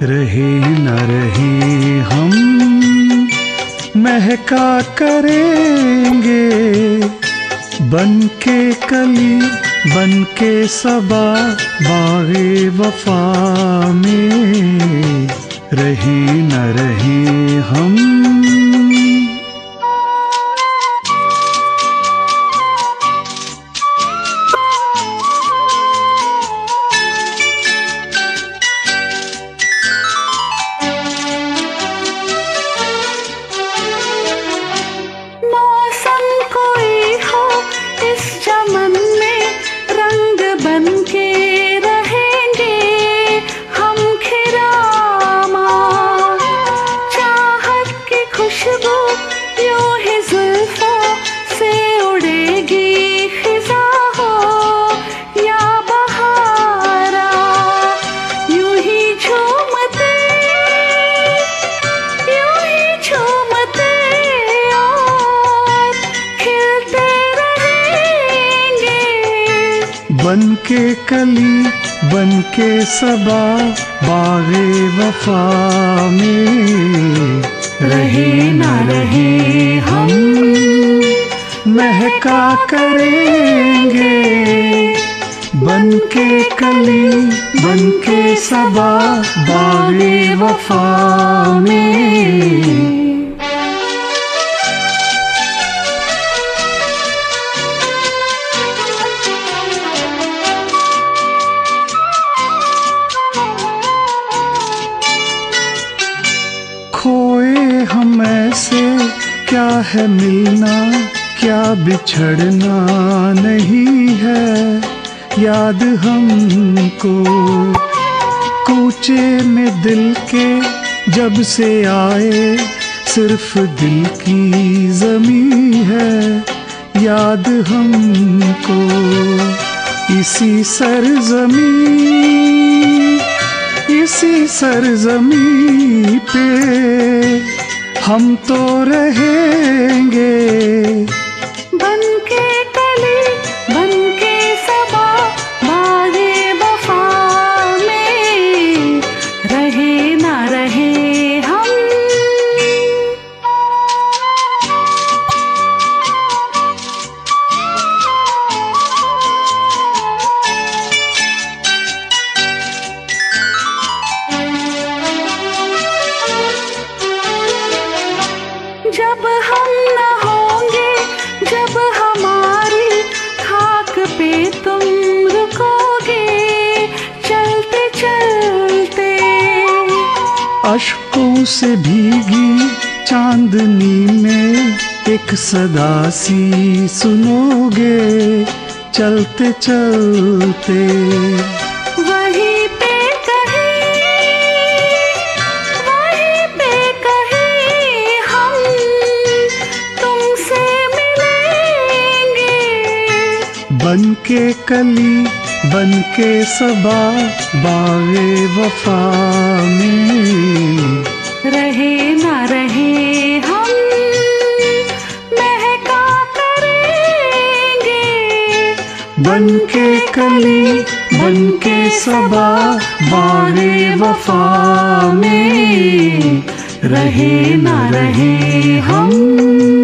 रहे न रहे हम महका करेंगे, बन के कली बन के सबा बागे वफा में रहे न रहे हम। बन के कली बन के सबा बागे वफा में रहे न रहे हम महका करेंगे, बन के कली बन के सबा बागे वफा में। खोए हम ऐसे क्या है मिलना, क्या बिछड़ना नहीं है याद हमको। कूचे में दिल के जब से आए सिर्फ दिल की ज़मीं है याद हमको। इसी सरज़मीं पे हम तो रहेंगे, बन के कली बन के सबा बागे वफा में रहे न रहे हम। जब हम न होंगे, जब हमारी खाक पे तुम रुकोगे चलते चलते। अश्कों से भीगी चांदनी में एक सदा सी सुनोगे चलते चलते। बन के कली बन के सबा बागे वफा में रहे न रहे हम महका करेंगे, बन के कली बन के सबा बागे वफा में रहे न रहे हम।